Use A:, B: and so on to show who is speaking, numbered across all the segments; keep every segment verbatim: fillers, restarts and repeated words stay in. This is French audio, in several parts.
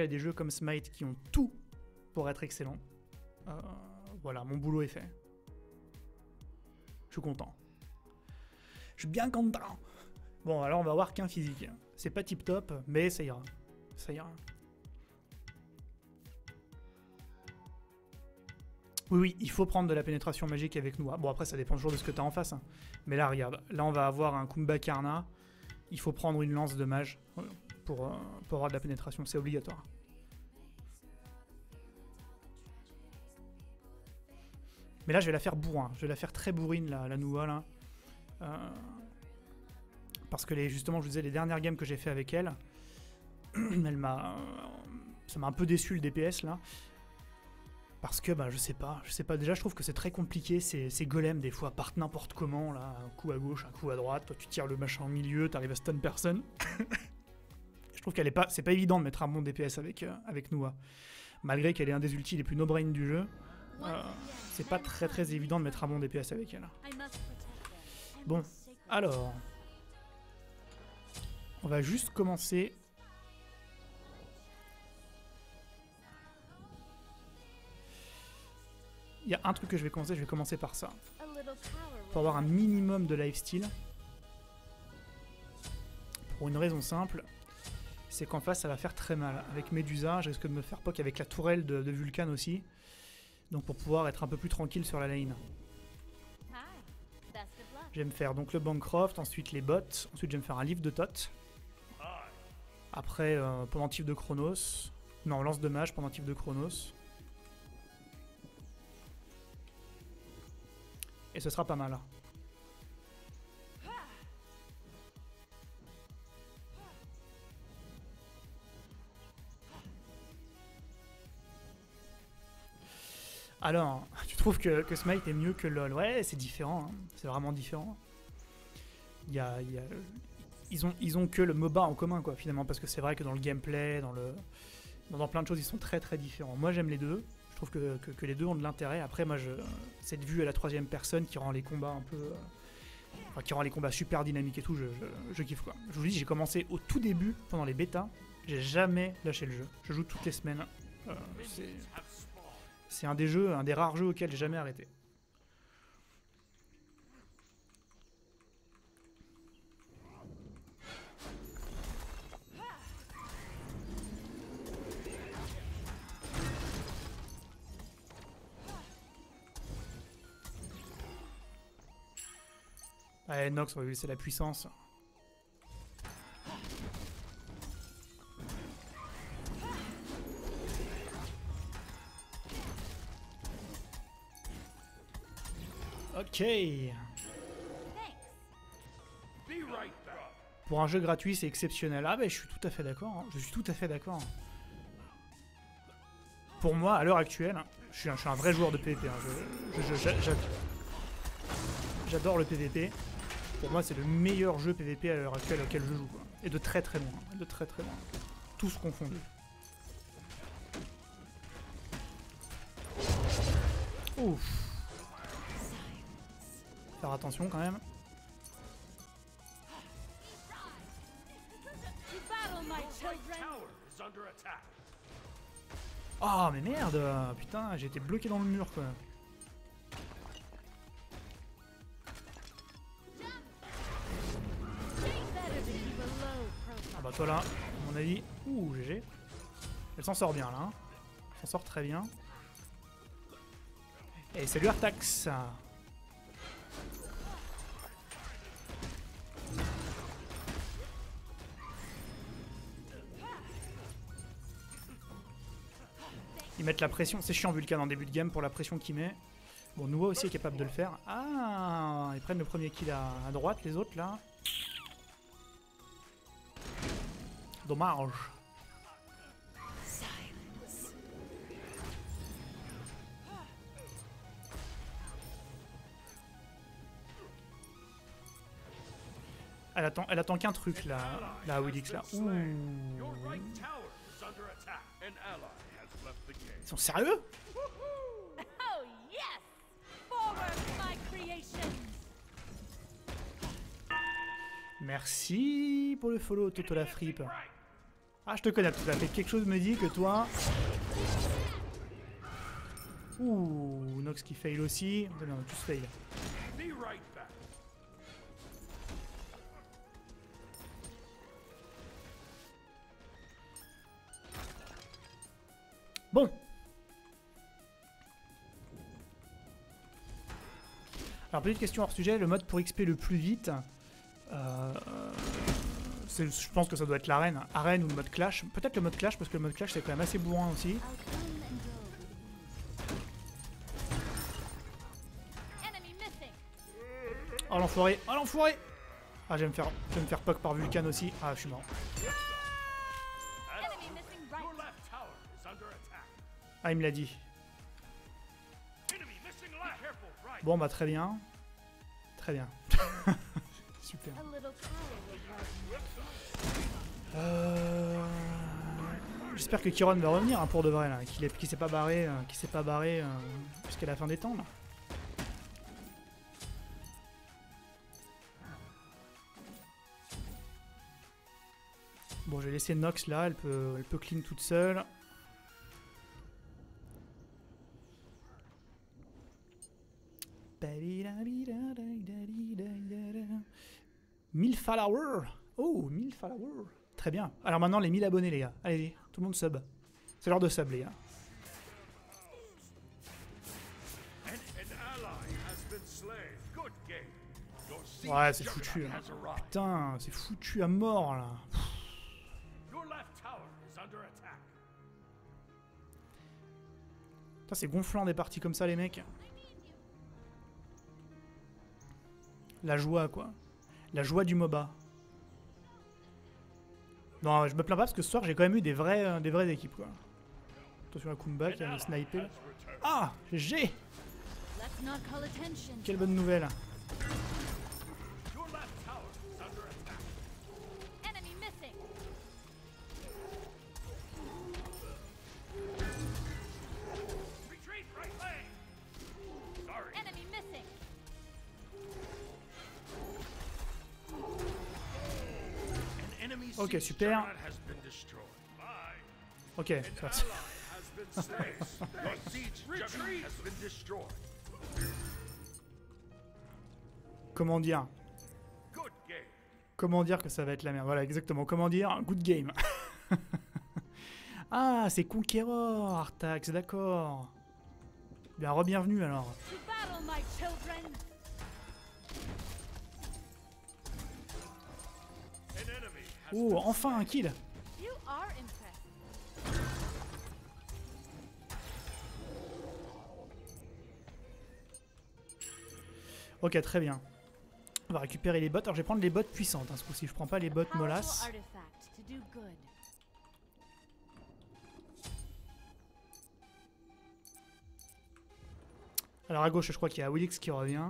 A: à des jeux comme Smite qui ont tout pour être excellents. Euh, voilà, mon boulot est fait. Je suis content. Je suis bien content. Bon, alors on va voir qu'un physique. C'est pas tip top, mais ça ira. Ça ira. Oui, oui, il faut prendre de la pénétration magique avec nous. Bon, après, ça dépend toujours de ce que tu as en face. Hein. Mais là, regarde. Là, on va avoir un Kumbhakarna. Il faut prendre une lance de mage pour, euh, pour avoir de la pénétration. C'est obligatoire. Mais là, je vais la faire bourrin. Je vais la faire très bourrine, la, la Nua, là. Euh, parce que, les, justement, je vous disais, les dernières games que j'ai fait avec elle, elle m'a... ça m'a un peu déçu, le D P S, là. Parce que, bah, je sais pas, je sais pas, déjà je trouve que c'est très compliqué, ces, ces golems des fois partent n'importe comment, là, un coup à gauche, un coup à droite, toi tu tires le machin au milieu, t'arrives à stun personne. Je trouve qu'elle est pas, c'est pas évident de mettre un bon D P S avec, euh, avec Nua. Malgré qu'elle est un des ultis les plus no-brain du jeu, euh, c'est pas très très évident de mettre un bon D P S avec elle. Bon, alors, on va juste commencer... Il y a un truc que je vais commencer, je vais commencer par ça. Pour avoir un minimum de lifesteal. Pour une raison simple, c'est qu'en face ça va faire très mal. Avec Medusa, je risque de me faire poke avec la tourelle de, de Vulcan aussi. Donc pour pouvoir être un peu plus tranquille sur la lane. Je vais me faire donc le Bancroft, ensuite les bots, ensuite je vais me faire un livre de Tot. Après, euh, pendentif de Chronos. Non, lance de mage, pendentif de Chronos. Et ce sera pas mal. Alors, tu trouves que, que Smite est mieux que LoL? Ouais, c'est différent. Hein. C'est vraiment différent. Il y a, il y a, ils, ont, ils ont que le MOBA en commun, quoi, finalement. Parce que c'est vrai que dans le gameplay, dans, le, dans, dans plein de choses, ils sont très très différents. Moi, j'aime les deux. Je trouve que, que, que les deux ont de l'intérêt. Après, moi, je, cette vue à la troisième personne qui rend les combats un peu... Euh, enfin, qui rend les combats super dynamiques et tout, je, je, je kiffe, quoi. Je vous dis, j'ai commencé au tout début, pendant les bêtas. J'ai jamais lâché le jeu. Je joue toutes les semaines. Euh, c'est un des jeux, un des rares jeux auxquels j'ai jamais arrêté. Ouais, Nox, oui, c'est la puissance. Ok. Pour un jeu gratuit, c'est exceptionnel. Ah bah je suis tout à fait d'accord. Hein. Je suis tout à fait d'accord. Pour moi, à l'heure actuelle, je suis, un, je suis un vrai joueur de P V P. Hein. J'adore le P V P. Pour moi, c'est le meilleur jeu P V P à l'heure actuelle auquel je joue. Quoi. Et de très très loin. De très très loin. Tous confondus. Ouf. Faire attention quand même. Oh mais merde. Putain, j'ai été bloqué dans le mur quoi. Ah bah toi là, à mon avis, ouh G G. Elle s'en sort bien là. Hein. Elle s'en sort très bien. Et salut Artax. Ils mettent la pression, c'est chiant Vulcan en début de game pour la pression qu'il met. Bon, Nua aussi est capable de le faire. Ah, ils prennent le premier kill à, à droite, les autres là. Dommage. Elle attend, elle attend qu'un truc là, la Willix là. Ouh. Ils sont sérieux? Merci pour le follow, Toto la fripe. Ah, je te connais tout à fait. Quelque chose me dit que toi... Ouh, Nox qui fail aussi. Non, non, tous fail. Bon. Alors, petite question hors sujet, le mode pour X P le plus vite, euh, je pense que ça doit être l'arène. Arène ou le mode clash. Peut-être le mode clash, parce que le mode clash c'est quand même assez bourrin aussi. Oh l'enfoiré, oh l'enfoiré. Ah, je vais me faire, je vais me faire poke par Vulcan aussi. Ah, je suis mort. Ah, il me l'a dit. Bon, bah très bien. Très bien. Super. Euh... J'espère que Kiron va revenir hein, pour de vrai, là. Qu'il qu s'est pas barré, euh, qu'il s'est pas barré euh, jusqu'à la fin des temps, là. Bon, je vais laisser Nox là, elle peut, elle peut clean toute seule. mille followers. Oh, mille followers. Très bien. Alors maintenant, les mille abonnés, les gars. Allez, tout le monde sub. C'est l'heure de sub, les gars. Ouais, c'est foutu. Hein. Putain, c'est foutu à mort, là. Putain, c'est gonflant des parties comme ça, les mecs. La joie, quoi. La joie du MOBA. Non, je me plains pas parce que ce soir, j'ai quand même eu des, vrais, euh, des vraies équipes, quoi. Attention à Kumba qui a le sniper. Ah, j'ai. Quelle bonne nouvelle. Ok, super. Ok, ça Comment dire Comment dire que ça va être la merde. Voilà, exactement. Comment dire good game. Ah, c'est Conqueror, Artax, d'accord. Bien, re-bienvenue alors. Oh, enfin un kill. Ok, très bien. On va récupérer les bottes. Alors je vais prendre les bottes puissantes hein, ce coup-ci. Je prends pas les bottes molasses. Alors à gauche, je crois qu'il y a Willix qui revient.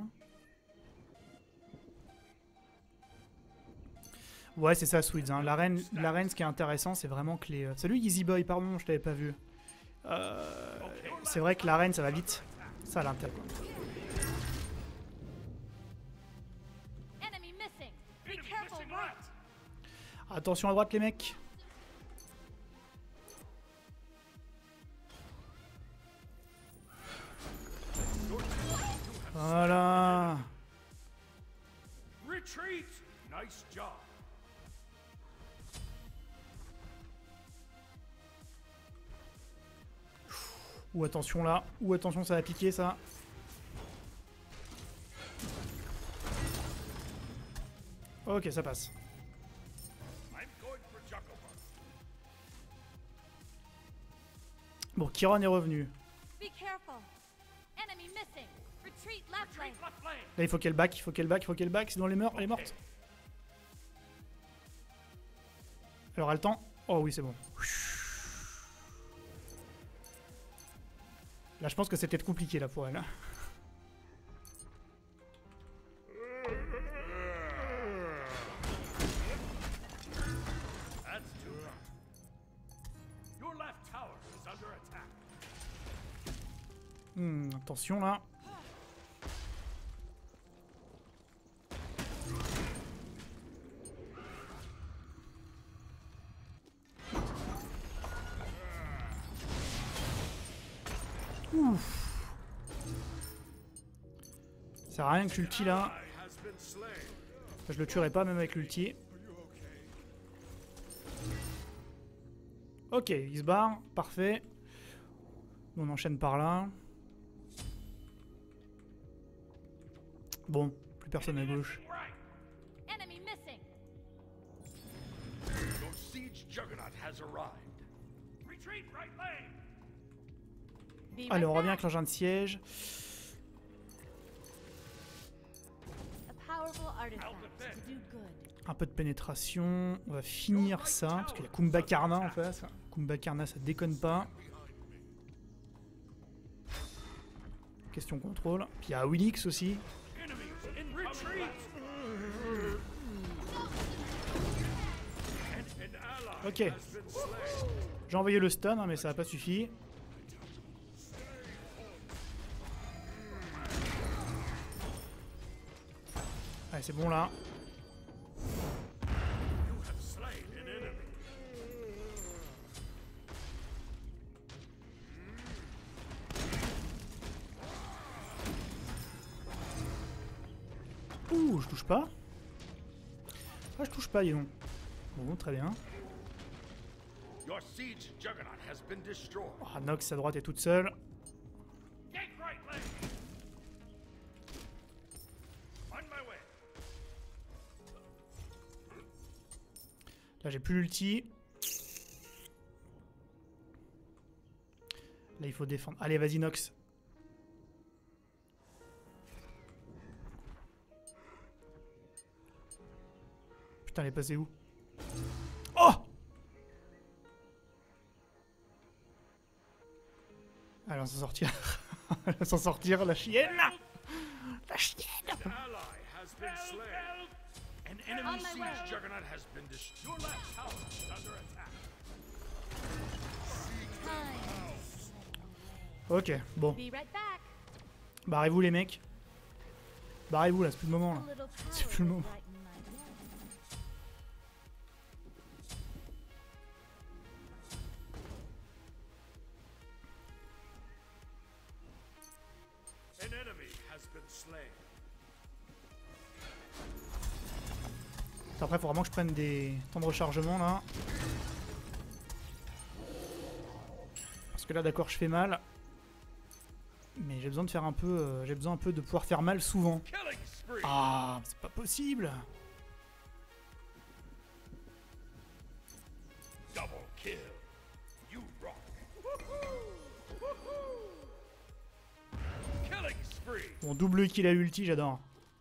A: Ouais, c'est ça, Sweets. Hein. L'arène, l'arène, ce qui est intéressant, c'est vraiment que les... Salut Easy Boy, pardon, je t'avais pas vu. Euh, c'est vrai que l'arène, ça va vite. Ça a l'intérêt, quoi. Attention à droite, les mecs. Voilà. Ou attention là, ou attention ça va piquer ça. Ok, ça passe. Bon, Kiron est revenu. Là, il faut qu'elle back, il faut qu'elle back, il faut qu'elle back, sinon elle est morte, elle est morte. Alors, elle a le temps. Oh oui, c'est bon. Là, je pense que c'est peut-être compliqué là pour elle. Hein. Hmm, attention là. Ouf. Ça sert à rien que l'ulti là. Je le tuerai pas même avec l'ulti. Ok, il se barre, parfait. On enchaîne par là. Bon, plus personne à gauche. Allez, on revient avec l'engin de siège. Un peu de pénétration. On va finir ça. Parce qu'il y a Kumbhakarna en face. Kumbhakarna, ça déconne pas. Question contrôle. Puis il y a Willix aussi. Ok. J'ai envoyé le stun, hein, mais ça n'a pas suffi. Allez, c'est bon là. Ouh, je touche pas. Ah, je touche pas, dis donc. Bon, très bien. Oh, Nox à droite est toute seule. Là, j'ai plus l'ulti. Là, il faut défendre. Allez, vas-y, Nox. Putain, elle est passée où? Oh! Elle va s'en sortir. Elle va s'en sortir, la chienne! La chienne! Ok, bon. Barrez-vous les mecs. Barrez-vous là, c'est plus le moment là. C'est plus le moment. Après, il faut vraiment que je prenne des temps de rechargement là. Parce que là, d'accord, je fais mal. Mais j'ai besoin de faire un peu. Euh, j'ai besoin un peu de pouvoir faire mal souvent. Ah, c'est pas possible. Bon, double kill à l'ulti, j'adore.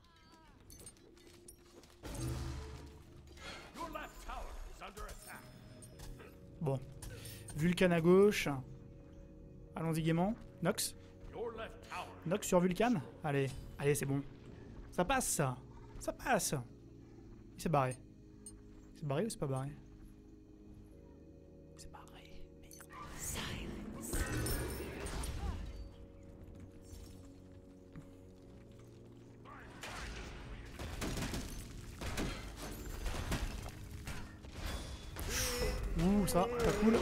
A: Bon. Vulcan à gauche. Allons-y gaiement. Nox. Nox sur Vulcan. Allez, allez, c'est bon. Ça passe, ça. Ça passe. Il s'est barré. C'est barré ou c'est pas barré? C'est barré. Merde. Ouh, ça, pas cool.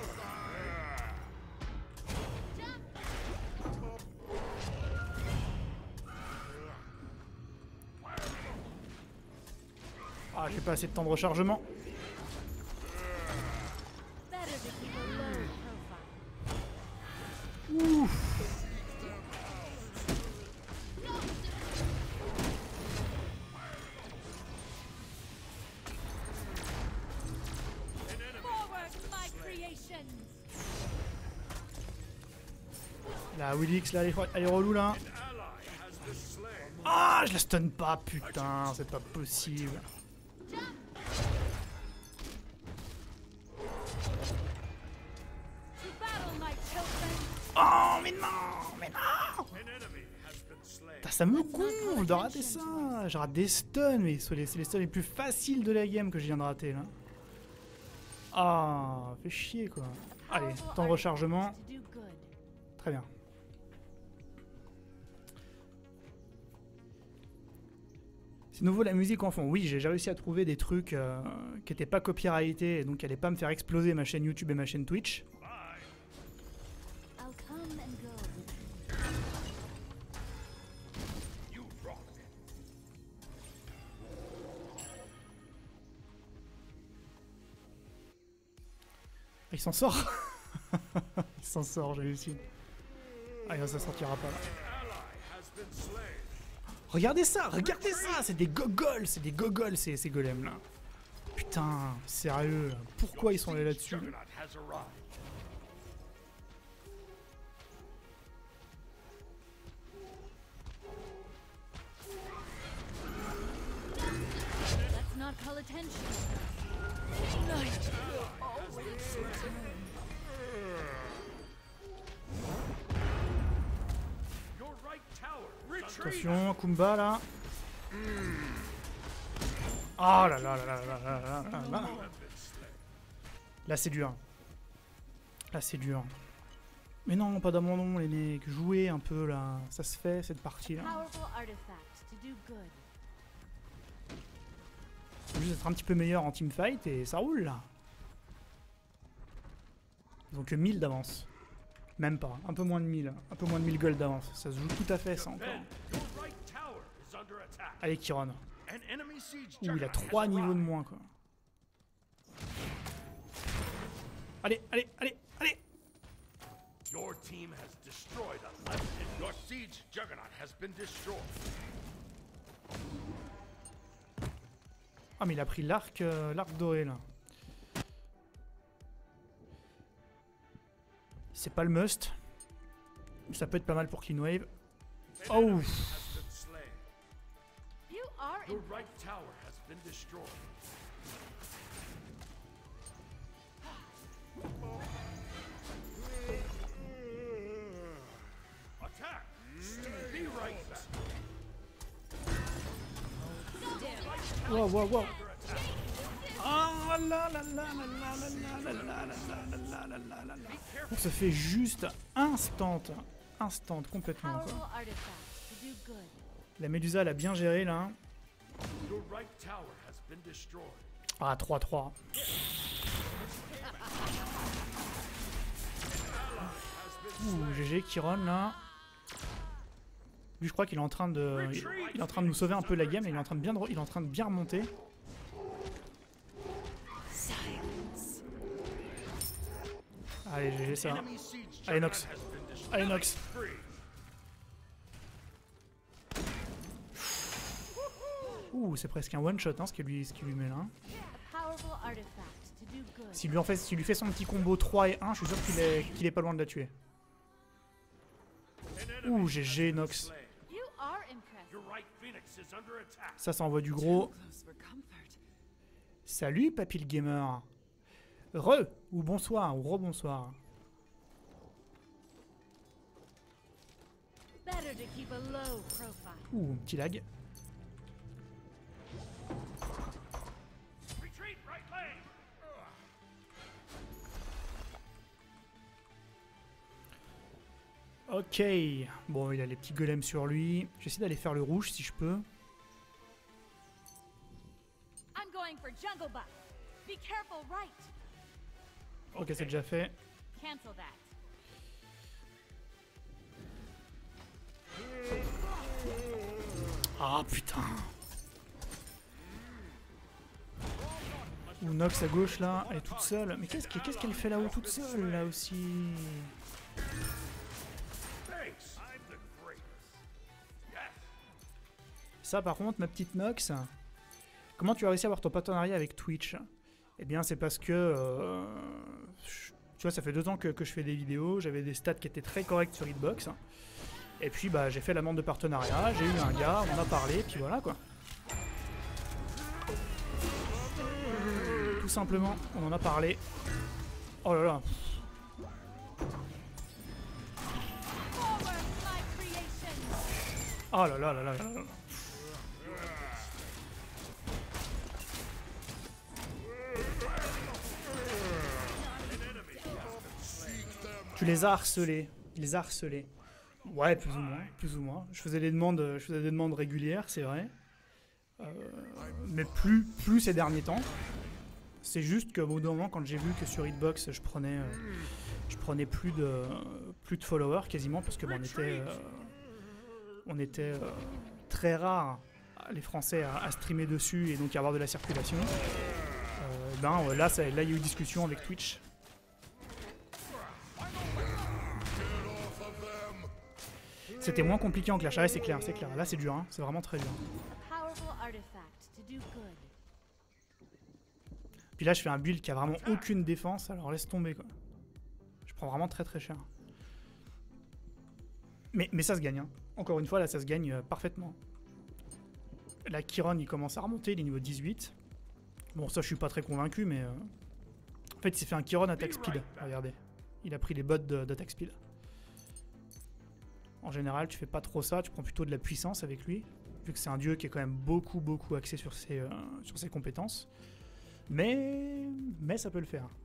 A: Ah, j'ai pas assez de temps de rechargement. Ouh. La Willix, là, elle est, elle est relou là. Ah, je la stun pas, putain, c'est pas possible. Oh, mais non, mais non. Putain, ça me gonfle de rater ça. J'ai raté des stuns, mais c'est les, les stuns les plus faciles de la game que je viens de rater là. Ah, fait chier quoi. Allez, temps de rechargement. Très bien. C'est nouveau la musique en fond. Oui, j'ai réussi à trouver des trucs euh, qui n'étaient pas copyrightés et donc qui n'allaient pas me faire exploser ma chaîne YouTube et ma chaîne Twitch. Il s'en sort. Il s'en sort, j'ai réussi. Ah, ça sortira pas là. Regardez ça, regardez ça, c'est des gogoles, c'est des gogoles ces, ces golems là. Putain, sérieux, là. Pourquoi ils sont allés là-dessus? Attention, Kumba là. Oh là là là là là là là là là. Là c'est dur. Là c'est dur. Mais non, pas d'abandon les mecs. Jouez un peu là. Ça se fait cette partie là. Faut juste être un petit peu meilleur en teamfight et ça roule là. Ils ont que mille d'avance. Même pas, un peu moins de mille. Un peu moins de mille gold d'avance. Ça se joue tout à fait ça encore. Allez Kiron. Ouh, il a trois niveaux de moins quoi. Allez, allez, allez, allez. Ah mais il a pris l'arc euh, l'arc doré là. C'est pas le must. Ça peut être pas mal pour Clean Wave. Oh. Wow, wow, wow. Oh là là là là là là là là là là là là là. On se fait juste instant, instant complètement quoi. La Médusa elle a bien géré là. Ah trois trois. Ouh, G G Kiron là. Lui je crois qu'il est en train de il est en train de nous sauver un peu la game et il est en train de bien il est en train de bien remonter. Allez G G ça. Allez Nox. Allez Nox. Ouh, c'est presque un one shot hein, ce qu'il lui, ce qu'il lui met là. S'il lui, en fait, s'il lui fait son petit combo trois et un, je suis sûr qu'il est, qu'il est pas loin de la tuer. Ouh, G G Nox. Ça, ça envoie du gros. Salut Papy le gamer. Re ou bonsoir ou rebonsoir. Ouh, petit lag. Ok, bon il a les petits golems sur lui. J'essaie d'aller faire le rouge si je peux. Ok, c'est déjà fait. Ah putain. Ou Nox à gauche là, elle est toute seule. Mais qu'est-ce qu'elle qu'est-ce fait là-haut toute seule là aussi? Ça par contre, ma petite Nox, comment tu as réussi à avoir ton partenariat avec Twitch? Eh bien c'est parce que, euh, tu vois, ça fait deux ans que, que je fais des vidéos, j'avais des stats qui étaient très corrects sur Hitbox. Et puis bah j'ai fait la demande de partenariat, j'ai eu un gars, on en a parlé, puis voilà quoi. Tout simplement, on en a parlé. Oh là là. Oh là là là là là là. Tu les as harcelés, il les a harcelés. Ouais, plus ou moins, plus ou moins. Je faisais des demandes, je faisais des demandes régulières, c'est vrai. Euh, mais plus, plus ces derniers temps. C'est juste qu'au bout d'un moment, quand j'ai vu que sur Hitbox, je prenais, euh, je prenais plus de, plus de followers quasiment, parce que bon, on était, euh, on était euh, très rares, les Français, à, à streamer dessus et donc à avoir de la circulation. Euh, ben là, ça, là, il y a eu discussion avec Twitch. C'était moins compliqué en clash. Ah ouais, c'est clair, c'est clair. Là, c'est dur, hein. C'est vraiment très dur. Puis là, je fais un build qui a vraiment aucune défense. Alors laisse tomber, quoi. Je prends vraiment très très cher. Mais, mais ça se gagne, hein. Encore une fois, là, ça se gagne euh, parfaitement. Là, Chiron, il commence à remonter. Il est niveau dix-huit. Bon, ça, je suis pas très convaincu, mais... Euh... En fait, il s'est fait un Chiron attack speed. Regardez. Il a pris les bots d'attack speed. En général, tu fais pas trop ça. Tu prends plutôt de la puissance avec lui. Vu que c'est un dieu qui est quand même beaucoup, beaucoup axé sur ses, euh, sur ses compétences. Mais... Mais ça peut le faire.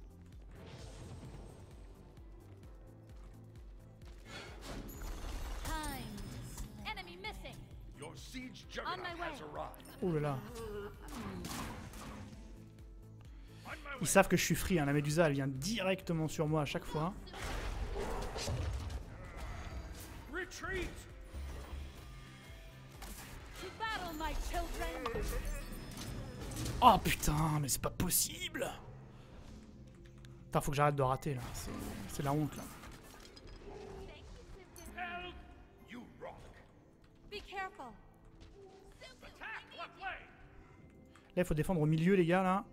A: Oh là là. Ils savent que je suis free, hein. La Médusa elle vient directement sur moi à chaque fois. Oh putain, mais c'est pas possible. Putain, faut que j'arrête de rater là, c'est la honte là. Là il faut défendre au milieu les gars là.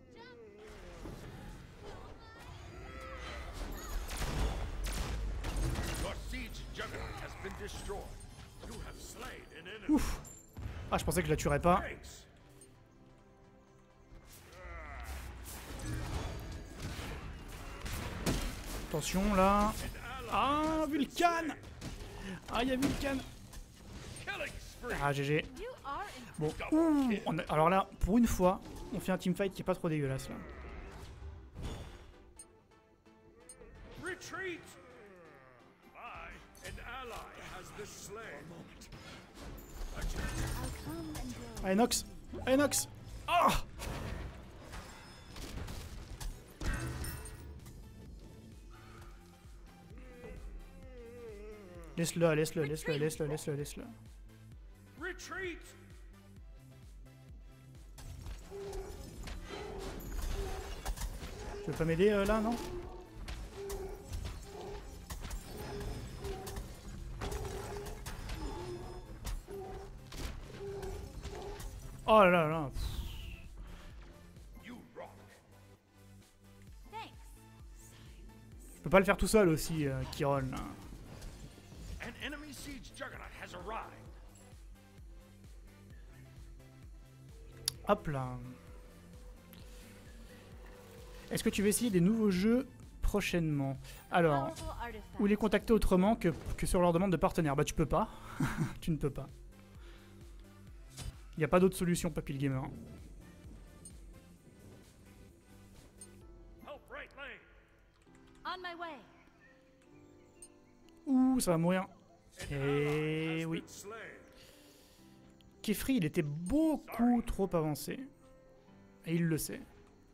A: Ouf. Ah, je pensais que je la tuerais pas. Attention là. Ah, Vulcan. Ah, il y a Vulcan. Ah, G G. Bon, ouh, on a, alors là, pour une fois, on fait un teamfight qui est pas trop dégueulasse là. Allez Nox, allez Nox. Oh, laisse-le, laisse-le, laisse-le, laisse-le, laisse-le, laisse-le. Tu veux pas m'aider euh, là, non? Oh là là là. Je peux pas le faire tout seul aussi, euh, Chiron. Là. Hop là. Est-ce que tu veux essayer des nouveaux jeux prochainement? Alors, ou les contacter autrement que, que sur leur demande de partenaire? Bah tu peux pas. Tu ne peux pas. Il n'y a pas d'autre solution, Papy le Gamer. Ouh, ça va mourir. Et oui. Kefri, il était beaucoup trop avancé. Et il le sait.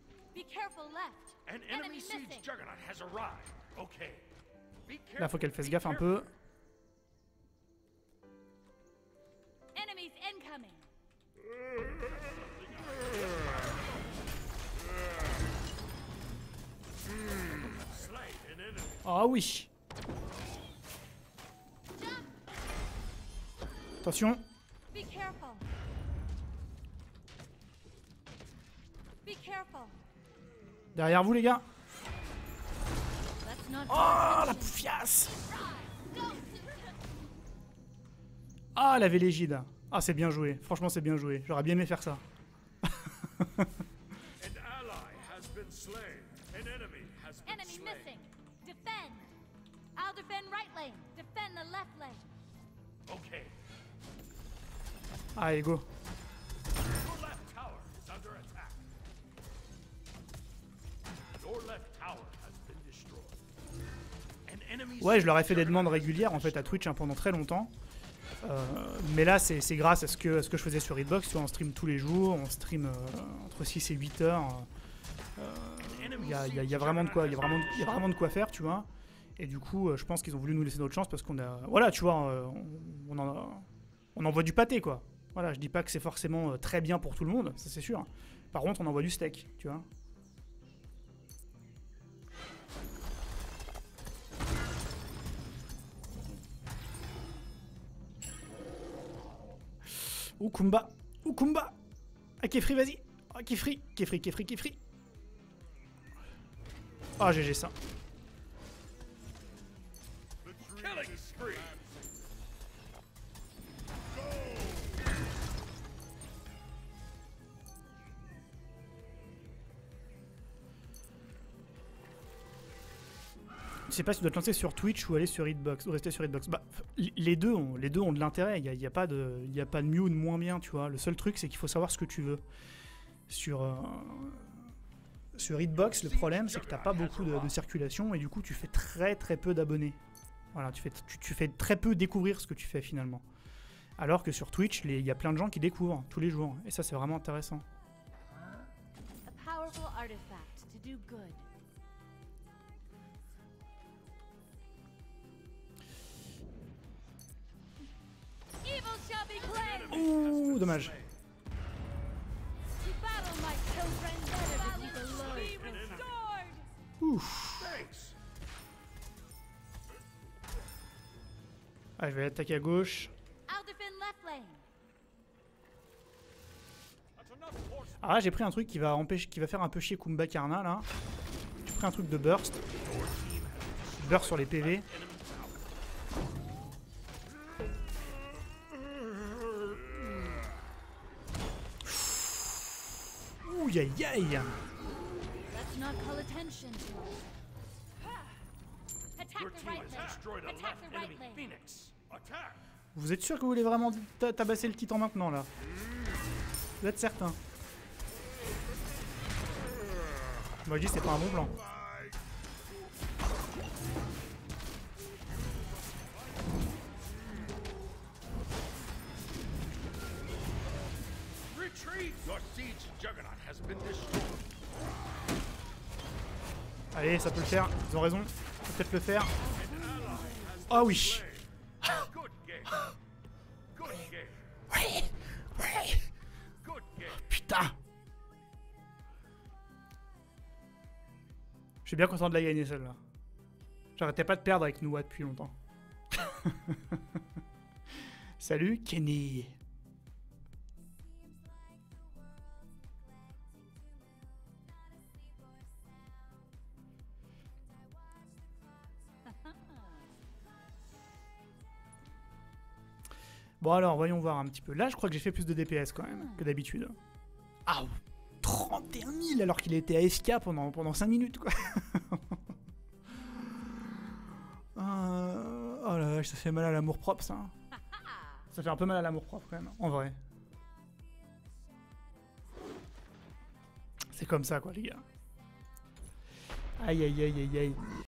A: Là, faut qu'elle fasse gaffe un peu. Ah oui. Attention. Derrière vous les gars. Oh la poufiasse. Ah la Vélégide. Ah c'est bien joué. Franchement c'est bien joué. J'aurais bien aimé faire ça. Allez go. Ouais, je leur ai fait des demandes régulières en fait à Twitch hein, pendant très longtemps. Euh, mais là, c'est grâce à ce, que, à ce que je faisais sur Hitbox. Tu vois, on stream tous les jours, on stream euh, entre six et huit heures. Il euh, y, a, y, a, y a vraiment de quoi, y a vraiment, y a vraiment de quoi faire, tu vois. Et du coup, euh, je pense qu'ils ont voulu nous laisser notre chance parce qu'on a, voilà, tu vois, euh, on, on, en, on envoie du pâté, quoi. Voilà, je dis pas que c'est forcément très bien pour tout le monde, ça c'est sûr. Par contre, on envoie du steak, tu vois. Ou Kumba. Ou Kumba. Ah, Kefri, vas-y. Ah, Kefri. Kefri, Kefri, Kefri. Ah, G G ça. Je sais pas si tu dois te lancer sur Twitch ou aller sur Hitbox, ou rester sur Hitbox. Bah, les deux ont, les deux ont de l'intérêt, il n'y a, y a, pas de, y a pas de mieux ou de moins bien, tu vois. Le seul truc, c'est qu'il faut savoir ce que tu veux. Sur, euh, sur Hitbox, le problème, c'est que tu n'as pas beaucoup de, de circulation, et du coup, tu fais très très peu d'abonnés. Voilà, tu fais, tu, tu fais très peu découvrir ce que tu fais, finalement. Alors que sur Twitch, il y a plein de gens qui découvrent tous les jours, et ça, c'est vraiment intéressant.
B: A powerful artifact to do good.
A: Ouh, dommage. Ouf. Ah, je vais attaquer à gauche. Ah, j'ai pris un truc qui va empêcher, qui va faire un peu chier Kumba Karna là. J'ai pris un truc de burst. Burst sur les P V. Ouh, aïe aïe. Vous êtes sûr que vous voulez vraiment tabasser le titan maintenant là? Vous êtes certain? Moi je dis c'est pas un bon plan. Allez, ça peut le faire, ils ont raison, ça peut peut-être le faire. Oh oui. Oui, oui. Putain. Je suis bien content de la gagner celle-là. J'arrêtais pas de perdre avec Noah depuis longtemps. Salut Kenny. Bon alors, voyons voir un petit peu. Là, je crois que j'ai fait plus de D P S quand même que d'habitude. Ah, trente et un mille alors qu'il était A F K pendant, pendant cinq minutes, quoi. euh, oh là là, ça fait mal à l'amour propre, ça. Ça fait un peu mal à l'amour propre, quand même, en vrai. C'est comme ça, quoi, les gars. Aïe, aïe, aïe, aïe, aïe.